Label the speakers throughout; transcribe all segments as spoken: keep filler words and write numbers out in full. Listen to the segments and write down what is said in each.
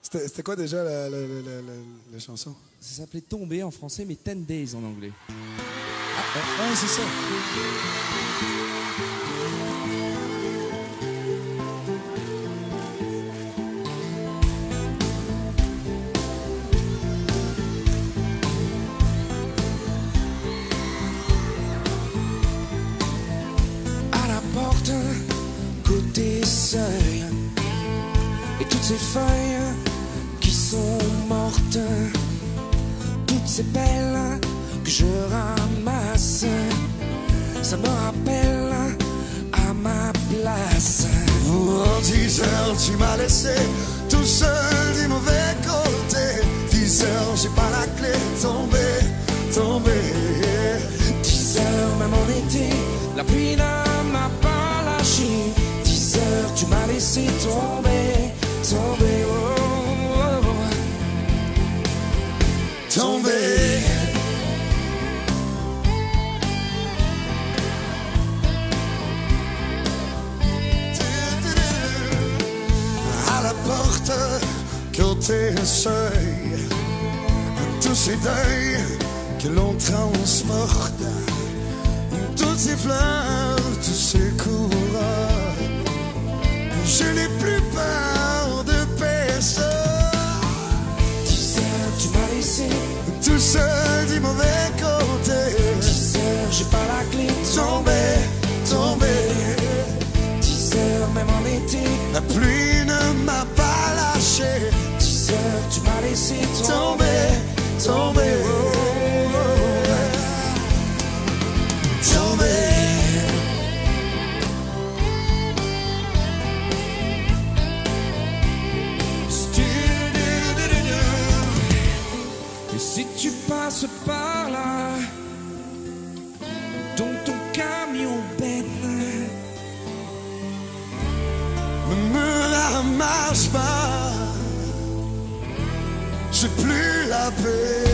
Speaker 1: C'était quoi déjà la, la, la, la, la chanson?
Speaker 2: Ça s'appelait Tomber en français, mais Ten Days en anglais.
Speaker 1: Ah, ouais, c'est ça.
Speaker 3: À la porte, côté seuil, et toutes ces feuilles qui sont mortes, toutes ces belles que je ramasse, ça me rappelle à ma place.
Speaker 4: Oh, dix heures, tu m'as laissé tout seul du mauvais côté. Dix heures, j'ai pas la clé, tombé, tombé.
Speaker 3: Dix heures, même en été, la pluie ne m'a pas lâché. Dix heures, tu m'as laissé tomber, tomber, oh, oh, oh.
Speaker 4: Tomber. À la porte, côté seuil, tous ces deuils que l'on transporte, toutes ces fleurs, tous ces couronnes, je n'ai plus peur de personne.
Speaker 3: Dix heures, tu m'as laissé
Speaker 4: tout seul du mauvais côté.
Speaker 3: Dix heures, j'ai pas la clé,
Speaker 4: tombé, tombé.
Speaker 3: Dix heures, même en été,
Speaker 4: la pluie ne m'a pas lâché.
Speaker 3: Dix heures, tu m'as laissé
Speaker 4: tomber, tomber, oh, oh, oh. Tomber.
Speaker 3: Et si tu passes par là, dont ton camion benne,
Speaker 4: ne me ramasse pas, j'ai plus la paix.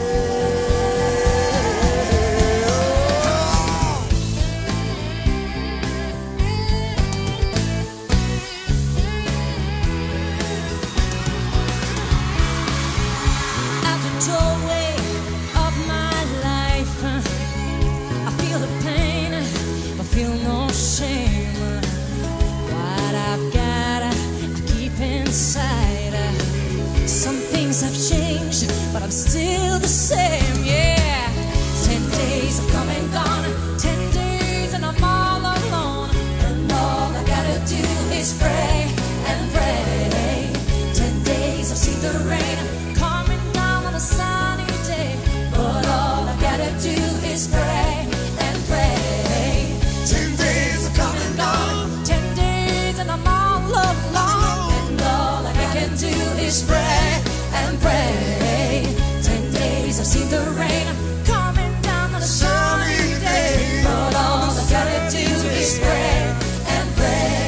Speaker 5: Doorway of my life, I feel the pain, I feel no shame. What I've got, I keep inside. Some things have changed, but I'm still the same, yeah. Ten days have come and gone, ten days and I'm all alone. And all I gotta do is pray and pray. Ten days I've seen the rain coming down on a sunny day, but all I gotta do is pray and pray.
Speaker 4: Ten days have come and gone,
Speaker 5: ten days and I'm all alone, and all I can do is pray and pray. Ten days I've seen the rain coming down on a sunny day, but all I gotta do is pray and pray.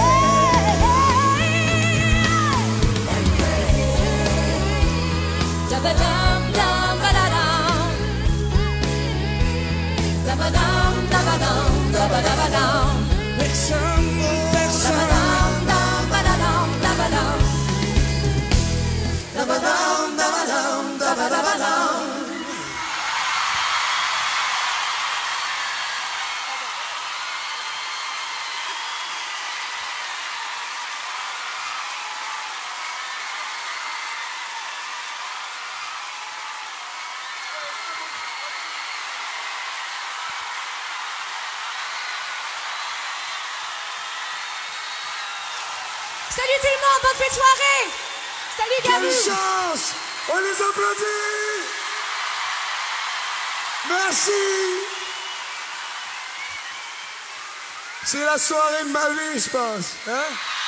Speaker 5: And pray. Da-ba-dum, dum-ba-da-dum. Da-ba-dum, da-ba-dum, da-ba-da-ba-dum.
Speaker 3: personne, personne.
Speaker 5: Da-ba-dum, dum-ba-da-dum, da-ba-dum.
Speaker 4: da-ba-dum, da-ba-dum, da-ba-da-ba-dum.
Speaker 5: Salut tout le monde, bonne fête de soirée. Salut
Speaker 4: Quelle
Speaker 5: Garou.
Speaker 4: chance! On les applaudit! Merci! C'est la soirée de ma vie, je pense. Hein?